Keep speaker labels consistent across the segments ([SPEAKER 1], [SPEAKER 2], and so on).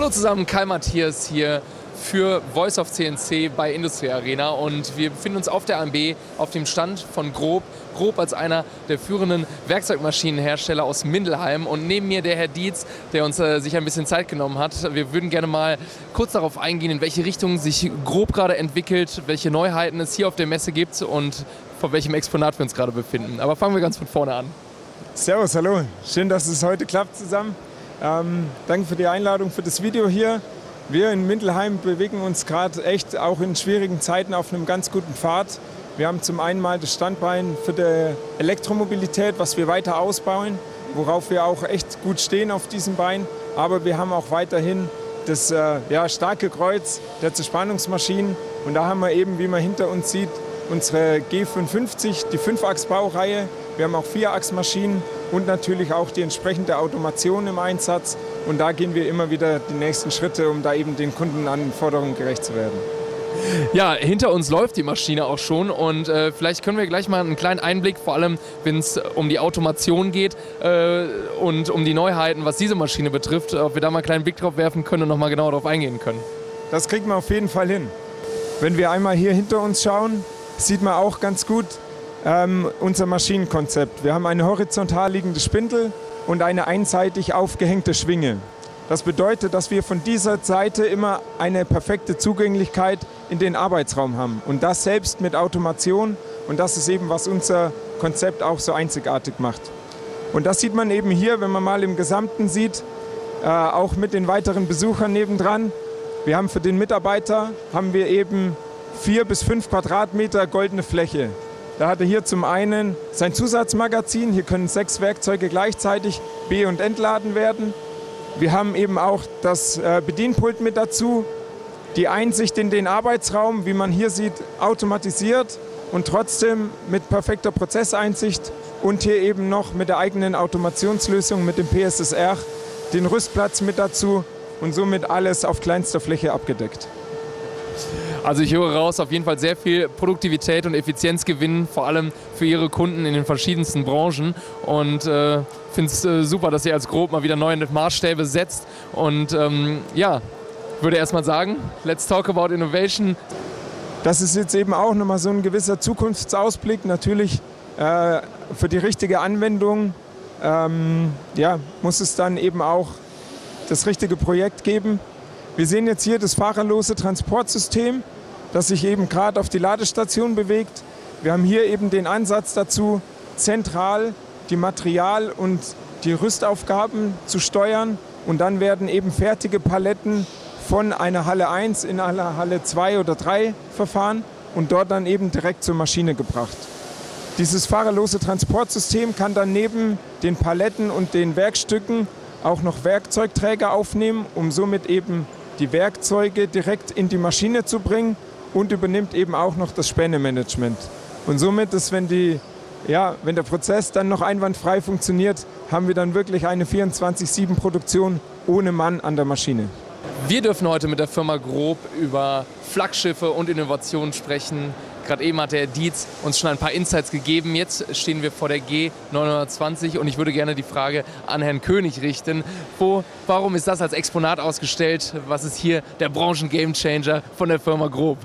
[SPEAKER 1] Hallo zusammen, Kai Matthias hier für Voice of CNC bei Industrie Arena und wir befinden uns auf der AMB auf dem Stand von Grob. Grob als einer der führenden Werkzeugmaschinenhersteller aus Mindelheim und neben mir der Herr Dietz, der uns sich ein bisschen Zeit genommen hat. Wir würden gerne mal kurz darauf eingehen, in welche Richtung sich Grob gerade entwickelt, welche Neuheiten es hier auf der Messe gibt und vor welchem Exponat wir uns gerade befinden. Aber fangen wir ganz von vorne an.
[SPEAKER 2] Servus, hallo. Schön, dass es heute klappt zusammen. Danke für die Einladung für das Video hier. Wir in Mindelheim bewegen uns gerade echt auch in schwierigen Zeiten auf einem ganz guten Pfad. Wir haben zum einen mal das Standbein für die Elektromobilität, was wir weiter ausbauen, worauf wir auch echt gut stehen auf diesem Bein. Aber wir haben auch weiterhin das starke Kreuz der Zerspannungsmaschinen. Und da haben wir eben, wie man hinter uns sieht, unsere G550, die 5-Achs-Baureihe. Wir haben auch 4-Achs-Maschinen und natürlich auch die entsprechende Automation im Einsatz. Und da gehen wir immer wieder die nächsten Schritte, um da eben den Kundenanforderungen gerecht zu werden.
[SPEAKER 1] Ja, hinter uns läuft die Maschine auch schon und vielleicht können wir gleich mal einen kleinen Einblick, vor allem wenn es um die Automation geht und um die Neuheiten, was diese Maschine betrifft, ob wir da mal einen kleinen Blick drauf werfen können und nochmal genauer darauf eingehen können.
[SPEAKER 2] Das kriegen wir auf jeden Fall hin. Wenn wir einmal hier hinter uns schauen, sieht man auch ganz gut unser Maschinenkonzept. Wir haben eine horizontal liegende Spindel und eine einseitig aufgehängte Schwinge. Das bedeutet, dass wir von dieser Seite immer eine perfekte Zugänglichkeit in den Arbeitsraum haben. Und das selbst mit Automation. Und das ist eben, was unser Konzept auch so einzigartig macht. Und das sieht man eben hier, wenn man mal im Gesamten sieht, auch mit den weiteren Besuchern nebendran. Wir haben für den Mitarbeiter eben 4 bis 5 Quadratmeter goldene Fläche. Da hat er hier zum einen sein Zusatzmagazin. Hier können 6 Werkzeuge gleichzeitig be- und entladen werden. Wir haben eben auch das Bedienpult mit dazu, die Einsicht in den Arbeitsraum, wie man hier sieht, automatisiert und trotzdem mit perfekter Prozesseinsicht und hier eben noch mit der eigenen Automationslösung mit dem PSSR den Rüstplatz mit dazu und somit alles auf kleinster Fläche abgedeckt.
[SPEAKER 1] Also ich höre raus, auf jeden Fall sehr viel Produktivität und Effizienzgewinn, vor allem für Ihre Kunden in den verschiedensten Branchen. Und finde es super, dass ihr als Grob mal wieder neue Maßstäbe setzt. Und würde erstmal sagen, let's talk about innovation.
[SPEAKER 2] Das ist jetzt eben auch nochmal so ein gewisser Zukunftsausblick. Natürlich für die richtige Anwendung muss es dann eben auch das richtige Projekt geben. Wir sehen jetzt hier das fahrerlose Transportsystem, das sich eben gerade auf die Ladestation bewegt. Wir haben hier eben den Ansatz dazu, zentral die Material- und die Rüstaufgaben zu steuern. Und dann werden eben fertige Paletten von einer Halle 1 in eine Halle 2 oder 3 verfahren und dort dann eben direkt zur Maschine gebracht. Dieses fahrerlose Transportsystem kann dann neben den Paletten und den Werkstücken auch noch Werkzeugträger aufnehmen, um somit eben die Werkzeuge direkt in die Maschine zu bringen und übernimmt eben auch noch das Spänemanagement. Und somit ist, wenn der Prozess dann noch einwandfrei funktioniert, haben wir dann wirklich eine 24/7-Produktion ohne Mann an der Maschine.
[SPEAKER 1] Wir dürfen heute mit der Firma Grob über Flaggschiffe und Innovationen sprechen. Gerade eben hat der Dietz uns schon ein paar Insights gegeben. Jetzt stehen wir vor der G920 und ich würde gerne die Frage an Herrn König richten. Warum ist das als Exponat ausgestellt? Was ist hier der Branchen-Gamechanger von der Firma Grob?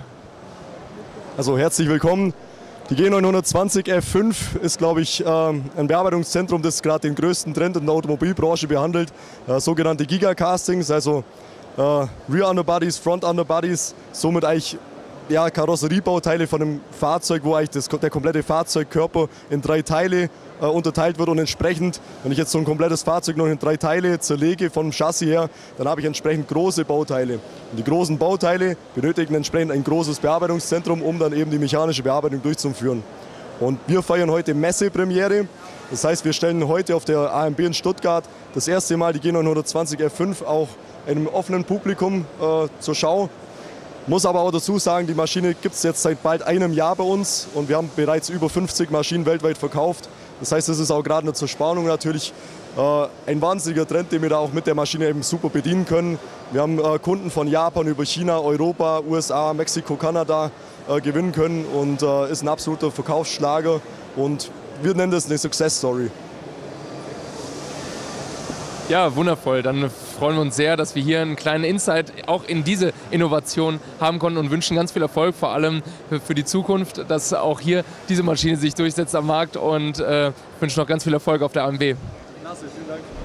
[SPEAKER 3] Also herzlich willkommen. Die G920 F5 ist, glaube ich, ein Bearbeitungszentrum, das gerade den größten Trend in der Automobilbranche behandelt. Sogenannte Gigacastings, also Rear Underbodies, Front Underbodies, somit eigentlich Karosseriebauteile von einem Fahrzeug, wo eigentlich der komplette Fahrzeugkörper in 3 Teile unterteilt wird und entsprechend, wenn ich jetzt so ein komplettes Fahrzeug noch in 3 Teile zerlege vom Chassis her, dann habe ich entsprechend große Bauteile. Und die großen Bauteile benötigen entsprechend ein großes Bearbeitungszentrum, um dann eben die mechanische Bearbeitung durchzuführen. Und wir feiern heute Messepremiere. Das heißt, wir stellen heute auf der AMB in Stuttgart das erste Mal die G920 F5 auch einem offenen Publikum zur Schau. Muss aber auch dazu sagen, die Maschine gibt es jetzt seit bald einem Jahr bei uns und wir haben bereits über 50 Maschinen weltweit verkauft. Das heißt, das ist auch gerade eine Zerspannung natürlich ein wahnsinniger Trend, den wir da auch mit der Maschine eben super bedienen können. Wir haben Kunden von Japan über China, Europa, USA, Mexiko, Kanada gewinnen können und ist ein absoluter Verkaufsschlager und wir nennen das eine Success Story.
[SPEAKER 1] Ja, wundervoll. Dann freuen wir uns sehr, dass wir hier einen kleinen Insight auch in diese Innovation haben konnten und wünschen ganz viel Erfolg, vor allem für die Zukunft, dass auch hier diese Maschine sich durchsetzt am Markt und wünschen noch ganz viel Erfolg auf der AMB.
[SPEAKER 3] Klasse, vielen Dank.